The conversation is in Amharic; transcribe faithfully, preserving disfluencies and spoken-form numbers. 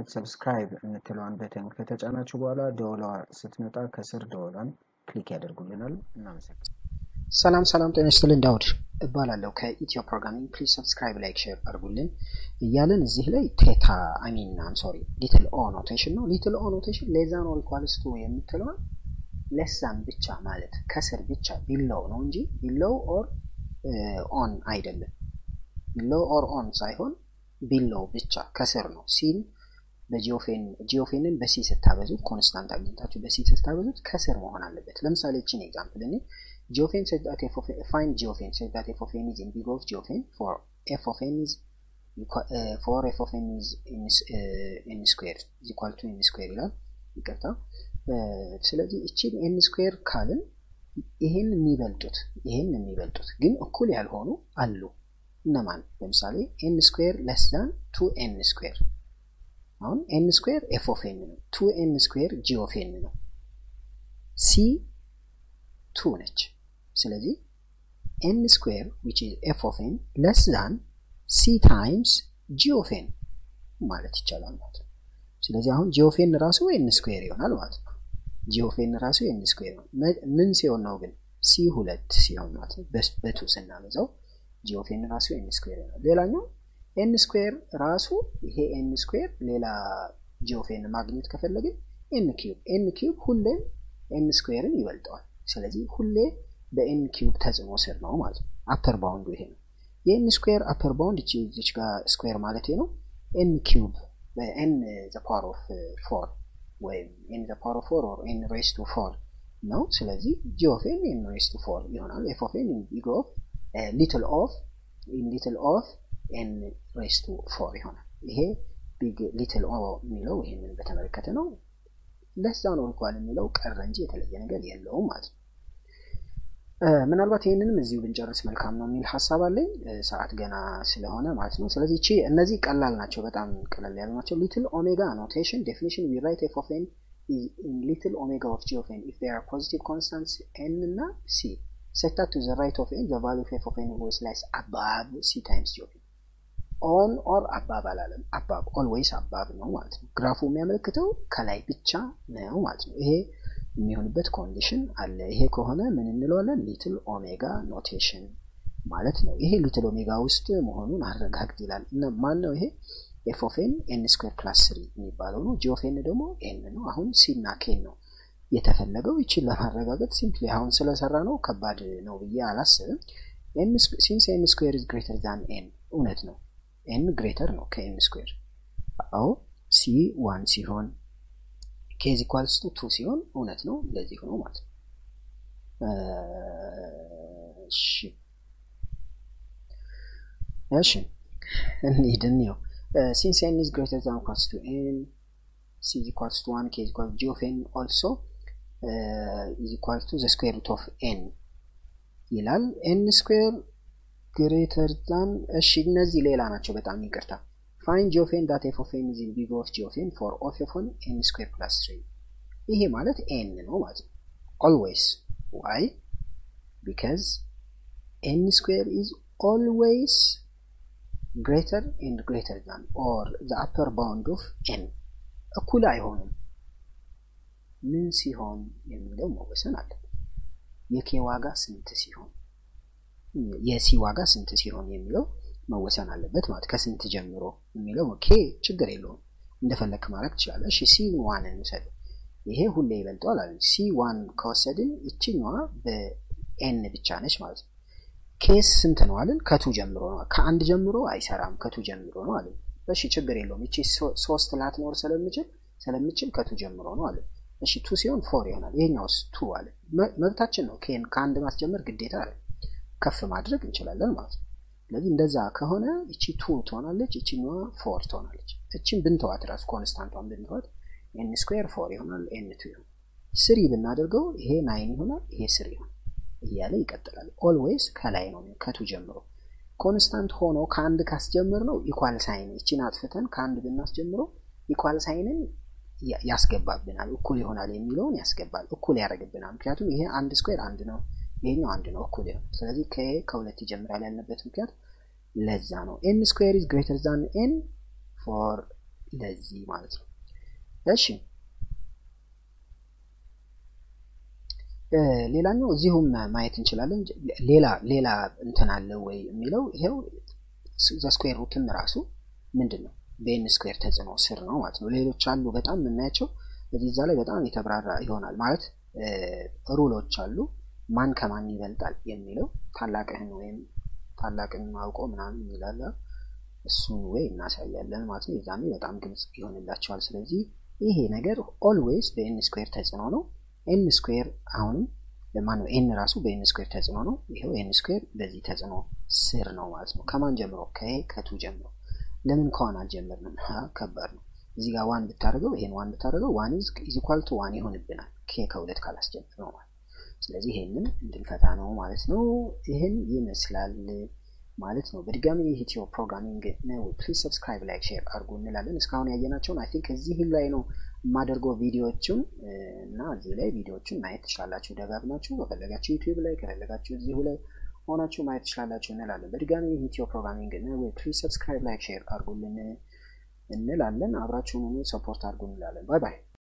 አይነት ሰብስክራይብ የምትለዋን በተን ከተጫናችሁ በኋላ ደወሏ ስትመጣ ከስር ደወሏን ክሊክ ያደርጉልናል። እናመሰግናለን። ሰላም ሰላም ጤና ይስጥልን ዳውድ እባላለሁ ከኢትዮ ፕሮግራሚንግ ፕሊዝ ሰብስክራይብ ላይክ ሼር አድርጉልን እያልን እዚህ ላይ ቴታ አይ ሚን አም ሶሪ ሊትል ኦ ኖቴሽን ነው ሊትል ኦ ኖቴሽን ሌስ ዛን ኦር ኢኳልስ ቱ የምትለዋን ሌስ ዛን ብቻ ማለት ከስር ብቻ ቢሎው ነው እንጂ ቢሎው ኦር ኦን አይደለም ቢሎው ኦር ኦን ሳይሆን ቢሎው ብቻ ከስር ነው ሲን በጂኦፌን ጂኦፌንን በሲ ስታበዙት ኮንስታንት አግኝታችሁ በሲ ስታበዙት ከስር መሆን አለበት። ለምሳሌ እቺን ኤግዛምፕል እኔ geophane said that f of n, find geophane said that f of n is in big of geophane for f of n is uh, for f of n is in uh, n square is equal to n square ይላል ይቀጣ ስለዚህ እቺን n square ካልን ይሄን የሚበልጡት ይሄን የሚበልጡት ግን እኩል ያልሆኑ አሉ እነማን ለምሳሌ n square less than two n square አሁን n square f of n ነው two n square g of n ነው c two ነች ስለዚህ n square which is f of n less than c times g of n ማለት ይቻላል ማለት ነው። ስለዚህ አሁን g of n ራሱ n square ይሆናል ማለት ነው። g of n ራሱ n square ነው ምን ሲሆን ነው ግን c ሁለት ሲሆን ማለት ነው በቱ ስናበዛው g of n ራሱ n square ይሆናል። ሌላኛው n square ራሱ ይሄ n square ሌላ g of n ማግኘት ከፈለግን n cube n cube ሁሌም n square-ን ይበልጣል። ስለዚህ ሁሌ በn cube ተጽዕኖ ስር ነው ማለት ነው። አፐር ባውንዱ ይሄ ነው። የn ስኩዌር አፐር ባውንድ እቺ እቺ ጋር ስኩዌር ማለት ነው n cube በn the power of four ወይም n the power of four or n raised to four ነው። ስለዚህ g of n n raised to four ይሆናል። f of n in big of uh, little of in little of n raised to four ይሆናል። ይሄ big little o የሚለው ይሄንን በተመለከተ ነው። less than or equal የሚለው ቀረ እንጂ የተለየ ነገር የለውም ማለት ነው። ምናልባት ይሄንንም እዚሁ ብንጨርስ መልካም ነው የሚል ሐሳብ አለኝ ሰዓት ገና ስለሆነ ማለት ነው። ስለዚህ እቺ እነዚህ ቀላል ናቸው በጣም ቀላል ያሉ ናቸው። little omega notation definition we write f of n is in little omega of g of n if there are positive constants n እና c set that to the right of n the value of f of n always lies above c times g of n on or above አላለም above always above ነው ማለት ነው። ግራፉ የሚያመለክተው ከላይ ብቻ ነው ማለት ነው። ይሄ የሚሆንበት ኮንዲሽን አለ። ይሄ ከሆነ ምን እንለዋለን ሊትል ኦሜጋ ኖቴሽን ማለት ነው። ይሄ ሊትል ኦሜጋ ውስጥ መሆኑን አረጋግጥ ይላል እና ማን ነው ይሄ f of n n square plus three የሚባለው ነው። g of n ደግሞ n ነው። አሁን c እና k ነው የተፈለገው። ይችላል ለማረጋገጥ ሲምፕሊ አሁን ስለሰራ ነው ከባድ ነው ብዬ አላስብም። n since n square is greater than n እውነት ነው n greater ነው ከn square አው c one ሲሆን k is equals to two ሲሆን እውነት ነው እንደዚህ ሆኖ ማለት ነው። እሺ እሺ እንሂድን ነው since n is greater than or equals to n c is equals to one k is equal to g of n also uh, is equal to the square root of n ይላል n square greater than እሺ እነዚህ ሌላ ናቸው በጣም ይቅርታ find g of n that f of n is in big of g of n for of f of n square plus three ይሄ ማለት n ነው ማለት ነው always why because n square is always greater and greater than or the upper bound of n እኩል አይሆንም ምን ሲሆን የሚለው መወሰን አለበት። የk ዋጋ ስንት ሲሆን የc ዋጋ ስንት ሲሆን የሚለው መወሰን አለበት ማለት ከስንት ጀምሮ የሚለው ኦኬ ችግር የለውም እንደፈለክ ማለት ትችላለህ። እሺ c one እንሰድ ይሄ ሁሌ ይበልጣል አይደል c one ከወሰድን እቺኛዋ በn ብቻ ነች ማለት ነው። ኬስ ስንት ነው አይደል ከቱ ጀምሮ ነው ከአንድ ጀምሮ አይሰራም ከቱ ጀምሮ ነው አይደል እሺ ችግር የለውም እቺ ሶስት ላትኖር ስለምችል ስለምችል ከቱ ጀምሮ ነው አይደል እሺ two ሲሆን four ይሆናል ይሄኛውስ two አለ መብታችን ነው ከን ከአንድ ማስጀመር ግዴታ አይደል ከፍ ማድረግ እንችላለን ማለት ነው። ስለዚህ እንደዛ ከሆነ እቺ two ትሆናለች እቺኛዋ four ትሆናለች እቺን ብንተዋት ራስ ኮንስታንቷን ብንተዋት n square four ይሆናል n two ይሆናል three ብናደርገው ይሄ nine ይሆናል ይሄ three ይሆናል እያለ ይቀጥላል always ከላይ ነው ከቱ ጀምሮ ኮንስታንት ሆኖ ከአንድ ካስጀምር ነው ኢኳል ሳይን እቺን አጥፍተን ከአንድ ብናስጀምረው ኢኳል ሳይንን ያስገባብናል እኩል ይሆናል የሚለውን ያስገባል እኩል ያደርግብናል ምክንያቱም ይሄ አንድ ስኩዌር አንድ ነው ይሄኛው አንድ ነው እኩል ይሆናል ስለዚህ ከ ከሁለት ይጀምራል ያለበት ምክንያት ለዛ ነው n square is greater than n for ለዚህ ማለት ነው። እሺ ሌላኛው እዚሁም ማየት እንችላለን። ሌላ ሌላ እንትን አለ ወይ የሚለው ይሄው ዘ ስኩዌር ሩትም ራሱ ምንድነው በኤን ስኩዌር ተጽዕኖ ስር ነው ማለት ነው። ሌሎች አሉ በጣም የምናያቸው እዚህ እዛ ላይ በጣም የተብራራ ይሆናል ማለት ሩሎች አሉ። ማን ከማን ይበልጣል የሚለው ታላቅህን ወይም ታላቅን ማውቆ ምናምን ይላል እሱን ወይ እናሳያለን ማለት ነው። የዛኔ በጣም ግልጽ ይሆንላችኋል። ስለዚህ ይሄ ነገር ኦልዌይስ በኤን ስኩዌር ተጽዕኖ ነው። ኤን ስኩዌር አሁን ለማነው ኤን ራሱ በኤን ስኩዌር ተጽዕኖ ነው። ይሄው ኤን ስኩዌር በዚህ ተጽዕኖ ስር ነው ማለት ነው። ከማን ጀምሮ ከኤ ከቱ ጀምሮ። ለምን ከዋን አልጀመርንም? ከባድ ነው። እዚህ ጋር ዋን ብታደርገው ይሄን ዋን ብታደርገው ዋን ኢዝ ኢኳል ቱ ዋን ይሆንብናል ኬ ከሁለት ካላስጀምር ነው ማለት። ስለዚህ ይሄንን እንድንፈታ ነው ማለት ነው። ይሄን ይመስላል ማለት ነው። በድጋሚ ኢትዮ ፕሮግራሚንግ ነው። ፕሊዝ ሰብስክራይብ ላይክ ሼር አድርጉ እንላለን። እስካሁን ያየናቸውን አይ ቲንክ እዚህ ላይ ነው ማደርገው ቪዲዮዎችን እና እዚህ ላይ ቪዲዮዎችን ማየት ትችላላችሁ። ደጋግማችሁ ከፈለጋችሁ ዩቲዩብ ላይ ከፈለጋችሁ እዚሁ ላይ ሆናችሁ ማየት ትችላላችሁ እንላለን። በድጋሚ ኢትዮ ፕሮግራሚንግ ነው። ፕሊዝ ሰብስክራይብ ላይክ ሼር አድርጉልን እንላለን። አብራችሁን ሰፖርት አድርጉ እንላለን። ባይ ባይ።